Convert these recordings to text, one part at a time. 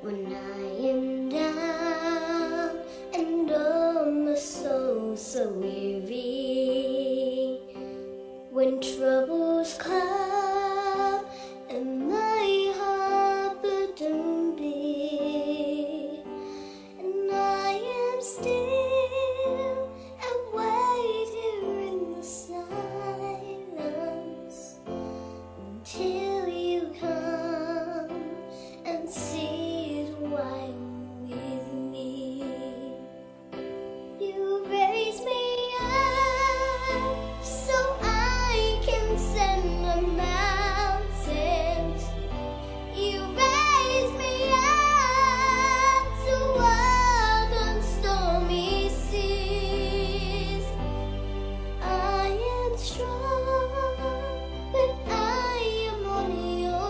when I am down and oh my soul so weary, when troubles come and my heart burdened be, and I am still and wait here in the silence until you come and sit a while with me. You raise me up so I can send the mountains. You raise me up to walk on stormy seas. I am strong, but I am on your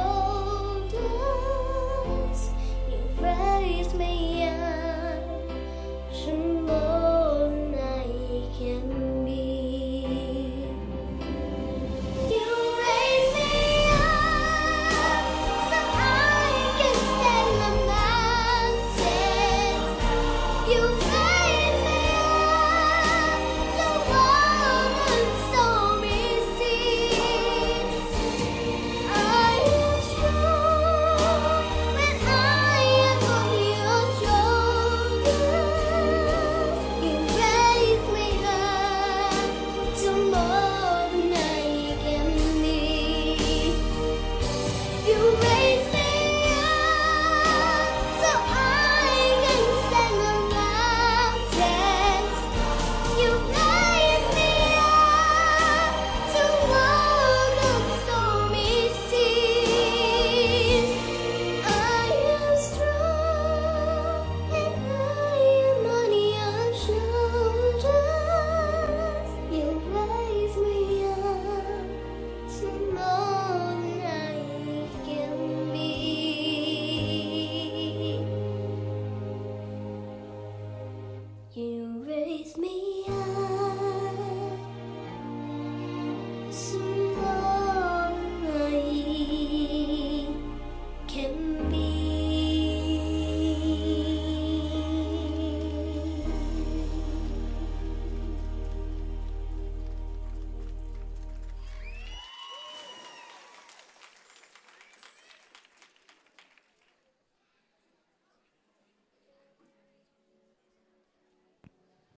shoulders. You raise me up to more than I can be. You raise me up so I can stand the mountains. You raise me up to walk on stormy seas. I am strong when I am on your shoulders. You raise me up to more than I can be. You raise